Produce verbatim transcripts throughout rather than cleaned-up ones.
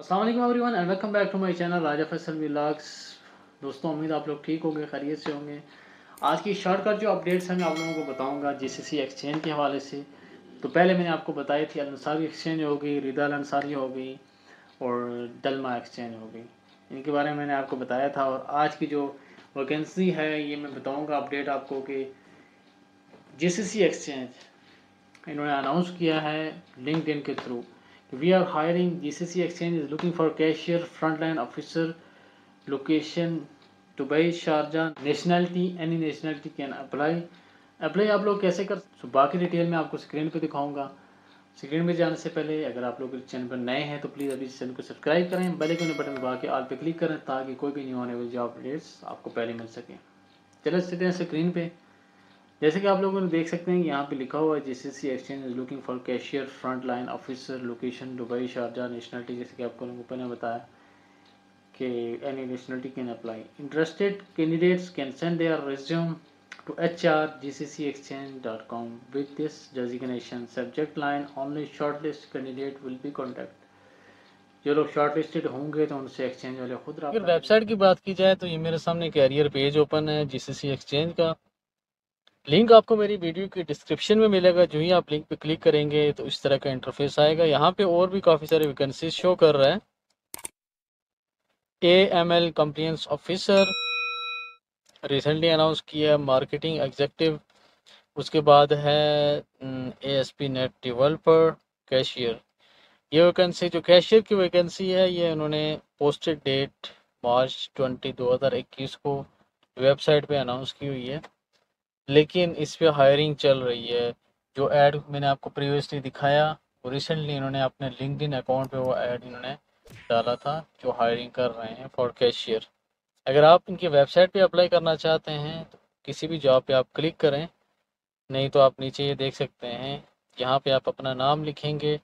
अस्सलाम वालेकुम everyone and welcome back to my channel Raja Faisal vlogs. दोस्तों, उम्मीद आप लोग ठीक होंगे, खैरियत से होंगे। आज की शॉर्टकट जो अपडेट्स हैं मैं आप लोगों को बताऊंगा जीसीसी एक्सचेंज के हवाले से। तो पहले मैंने आपको बताई थी अल अंसारी एक्सचेंज हो गई, रिदा अल अंसारी हो गई और डलमा एक्सचेंज हो गई। इनके बारे में मैंने आपको बताया था। और आज की जो वैकेंसी है ये मैं बताऊँगा अपडेट आपको कि जीसीसी एक्सचेंज इन्होंने अनाउंस किया है लिंक्डइन के through. We are hiring G C C Exchange is looking for cashier, frontline officer, location Dubai, Sharjah, nationality any nationality can apply. Apply आप लोग कैसे कर so, बाकी डिटेल मैं आपको स्क्रीन पे दिखाऊंगा। स्क्रीन पे जाने से पहले अगर आप लोग इस चैनल पर नए हैं तो प्लीज़ अभी चैनल को सब्सक्राइब करें, बेल आइकन बटन दबा के ऑल पे क्लिक करें ताकि कोई भी न्यू आने वाली जॉब अपडेट्स आपको पहले मिल सके। चलो चलते हैं स्क्रीन पे। जैसे कि आप लोगों ने देख सकते हैं कि यहाँ पे लिखा हुआ है GCC exchange is looking for cashier, front line officer, location Dubai, Sharjah, nationality जैसे कि आपको ऊपर ने बताया कि any nationality can apply. Interested candidates can send their resume to H R G C C exchange dot com with this designation. Subject line only shortlist candidate will be contact. जो लोग short listed होंगे तो उनसे exchange वाले खुद रब्ता अगर website की बात की जाए तो ये मेरे सामने कैरियर पेज ओपन है जीसीसी एक्सचेंज का। लिंक आपको मेरी वीडियो की डिस्क्रिप्शन में मिलेगा। जो ही आप लिंक पे क्लिक करेंगे तो इस तरह का इंटरफेस आएगा। यहाँ पे और भी काफ़ी सारे वैकेंसीज शो कर रहा है। A M L compliance officer recently announce किया, मार्केटिंग एग्जेक्टिव, उसके बाद है A S P net developer, cashier. ये वैकेंसी जो कैशियर की वैकेंसी है ये उन्होंने पोस्टेड डेट मार्च ट्वेंटी दो हज़ार इक्कीस को वेबसाइट पे अनाउंस की हुई है, लेकिन इस पे हायरिंग चल रही है। जो ऐड मैंने आपको प्रीवियसली दिखाया वो रिसेंटली इन्होंने अपने लिंक्डइन अकाउंट पे वो ऐड इन्होंने डाला था जो हायरिंग कर रहे हैं फॉर कैशियर। अगर आप इनकी वेबसाइट पे अप्लाई करना चाहते हैं तो किसी भी जॉब पे आप क्लिक करें, नहीं तो आप नीचे ये देख सकते हैं, यहाँ पे आप अपना नाम लिखेंगे,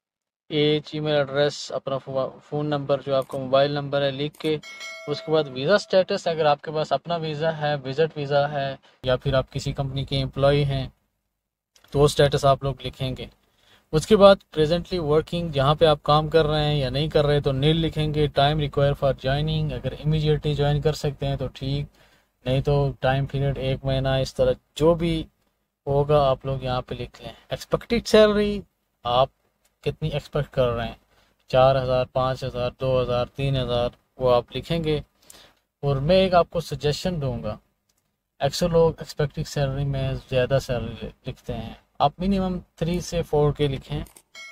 एज, ईमेल एड्रेस, अपना फ़ोन नंबर जो आपका मोबाइल नंबर है लिख के, उसके बाद वीज़ा स्टेटस, अगर आपके पास अपना वीज़ा है, विजिट वीज़ा है या फिर आप किसी कंपनी के एम्प्लॉय हैं तो वो स्टेटस आप लोग लिखेंगे। उसके बाद प्रेजेंटली वर्किंग, जहाँ पे आप काम कर रहे हैं या नहीं कर रहे तो नील लिखेंगे। टाइम रिक्वायर फॉर ज्वाइनिंग, अगर इमीडिएटली ज्वाइन कर सकते हैं तो ठीक, नहीं तो टाइम पीरियड एक महीना, इस तरह जो भी होगा आप लोग यहाँ पे लिख लें। एक्सपेक्टेड सैलरी आप कितनी एक्सपेक्ट कर रहे हैं, चार हज़ार, पाँच हज़ार, दो हज़ार, तीन हज़ार, वो आप लिखेंगे। और मैं एक आपको सजेशन दूंगा, अक्सर लोग एक्सपेक्टेड सैलरी में ज़्यादा सैलरी लिखते हैं, आप मिनिमम थ्री से फोर के लिखें,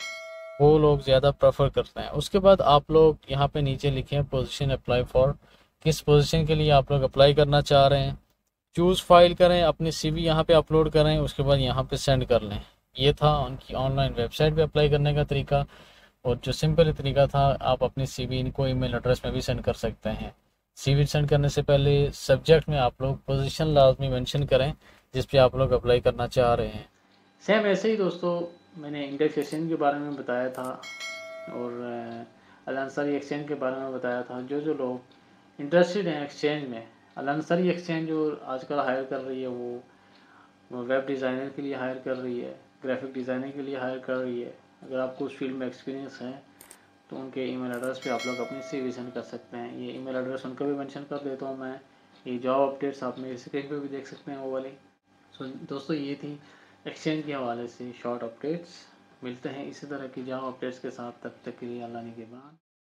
वो लोग ज़्यादा प्रेफर करते हैं। उसके बाद आप लोग यहाँ पे नीचे लिखें पोजीशन अप्लाई फॉर, किस पोजीशन के लिए आप लोग अप्लाई करना चाह रहे हैं। चूज़ फाइल करें, अपनी सीवी यहाँ पे अपलोड करें, उसके बाद यहाँ पे सेंड कर लें। ये था उनकी ऑनलाइन वेबसाइट पे अप्लाई करने का तरीका। और जो सिंपल तरीका था, आप अपनी सीवी इनको ईमेल एड्रेस में भी सेंड कर सकते हैं। सीवी सेंड करने से पहले सब्जेक्ट में आप लोग पोजीशन लाजमी मेंशन करें जिस पे आप लोग अप्लाई करना चाह रहे हैं। सेम ऐसे ही दोस्तों मैंने इंडेक्स एक्सचेंज के बारे में बताया था और अल अंसारी एक्सचेंज के बारे में बताया था। जो जो लोग इंटरेस्टेड हैं एक्सचेंज में, अल अंसारी एक्सचेंज जो आजकल हायर कर रही है वो वेब डिज़ाइनर के लिए हायर कर रही है, ग्राफिक डिज़ाइनर के लिए हायर कर रही है। अगर आपको उस फील्ड में एक्सपीरियंस है तो उनके ईमेल एड्रेस पे आप लोग अपनी सीवी सेंड कर सकते हैं। ये ईमेल एड्रेस उनका भी मेंशन कर देता हूँ मैं। ये जॉब अपडेट्स आप मेरे स्क्रीन पे भी देख सकते हैं वो वाली। सो दोस्तों, ये थी एक्सचेंज के हवाले से शॉर्ट अपडेट्स। मिलते हैं इसी तरह की जॉब अपडेट्स के साथ, तब तक के लिए अल्लाह ने के बाद।